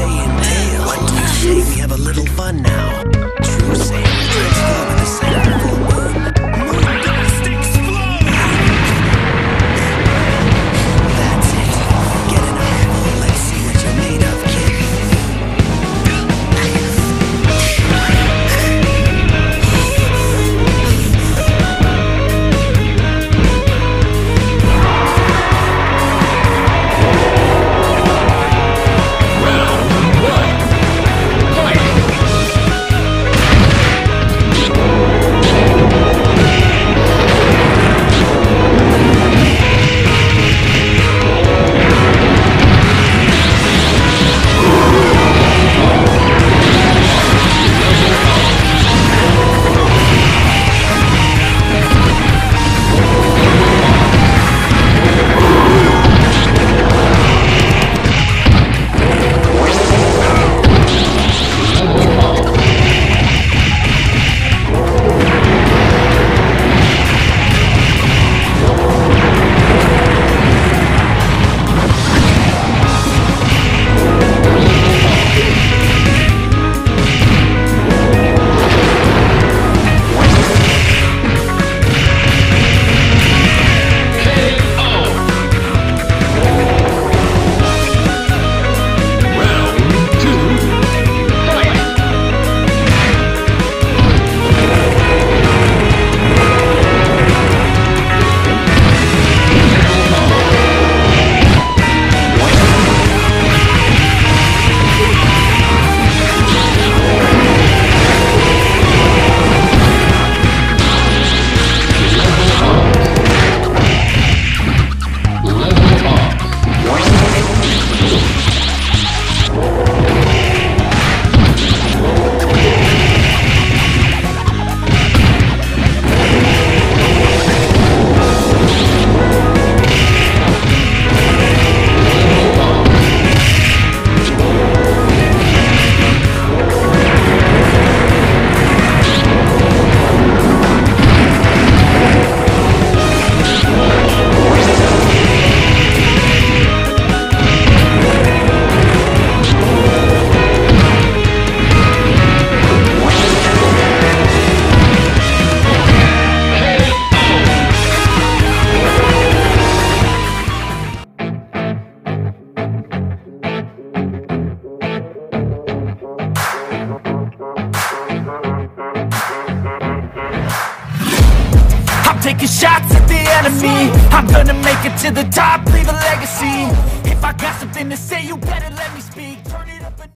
say entail? What do you say we have a little fun now? True say we transform in the center of full moon. Moon dust explode! That's it. Get in a hole. Let's see what you're made of, kid. Taking shots at the enemy, I'm gonna make it to the top, leave a legacy. If I got something to say, you better let me speak. Turn it up.